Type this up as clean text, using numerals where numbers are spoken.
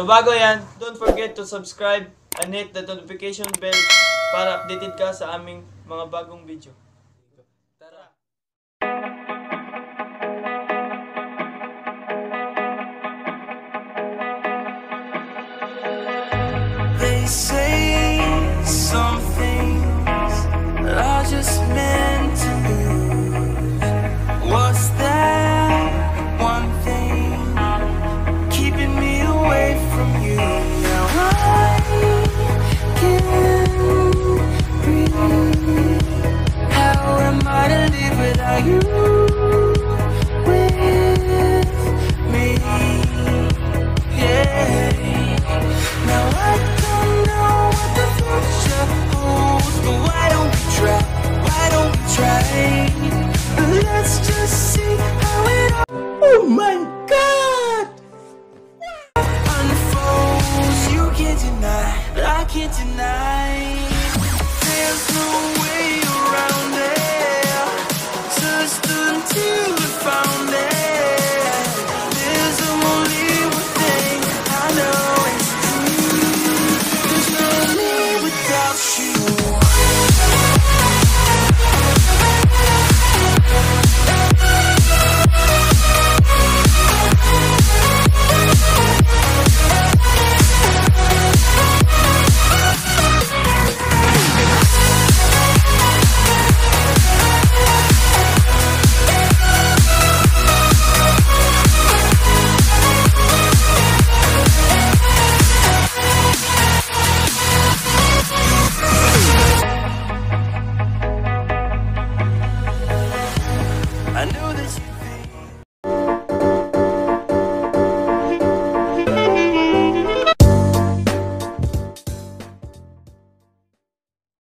So bago yan, don't forget to subscribe and hit the notification bell para updated ka sa aming mga bagong video. Tara! They say some things are just meant to lose. What's that one thing keeping me away from you? Now I can't breathe. How am I to live without you with me? Yeah. Now I don't know what the future holds, but why don't we try? Why don't we try? Let's just see how it all, oh my God, unfolds. You can't deny, but I can't deny.